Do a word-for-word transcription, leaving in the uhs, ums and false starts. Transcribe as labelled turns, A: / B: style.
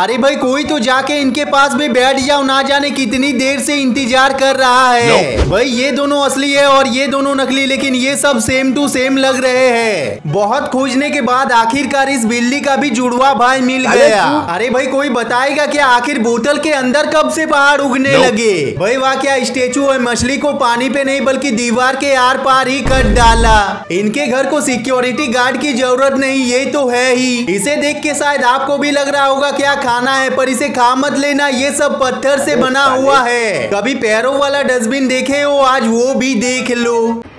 A: अरे भाई कोई तो जाके इनके पास भी बैठ जाओ, ना जाने कितनी देर से इंतजार कर रहा है। no. भाई ये दोनों असली है और ये दोनों नकली, लेकिन ये सब सेम टू सेम लग रहे हैं। बहुत खोजने के बाद आखिरकार इस बिल्ली का भी जुड़वा भाई मिल गया। अरे भाई कोई बताएगा क्या आखिर बोतल के अंदर कब से पहाड़ उगने no. लगे? भाई वाह क्या स्टेचू है, मछली को पानी पे नहीं बल्कि दीवार के आर पार ही कट डाला। इनके घर को सिक्योरिटी गार्ड की जरूरत नहीं, ये तो है ही। इसे देख के शायद आपको भी लग रहा होगा क्या खाना है, पर इसे खा मत लेना, ये सब पत्थर से बना हुआ है। कभी पैरों वाला डस्टबिन देखे हो, आज वो भी देख लो।